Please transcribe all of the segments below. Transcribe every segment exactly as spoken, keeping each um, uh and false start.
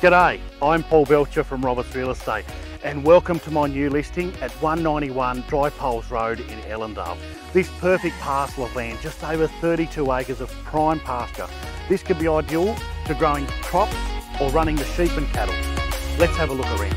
G'day, I'm Paul Belcher from Roberts Real Estate and welcome to my new listing at one ninety-one Drypoles Road in Ellendale. This perfect parcel of land, just over thirty-two acres of prime pasture. This could be ideal to growing crops or running the sheep and cattle. Let's have a look around.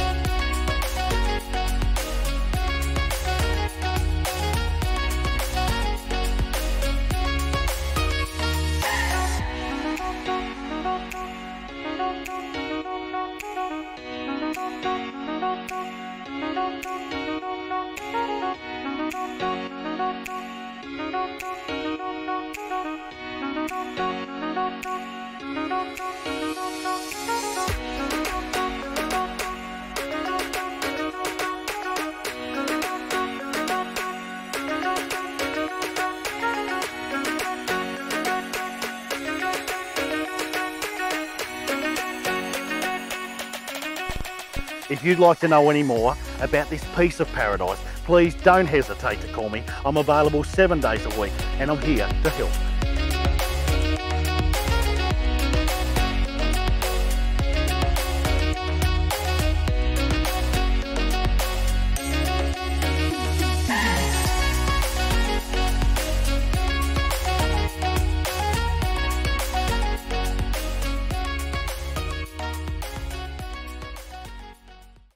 If you'd like to know any more about this piece of paradise, please don't hesitate to call me. I'm available seven days a week and I'm here to help.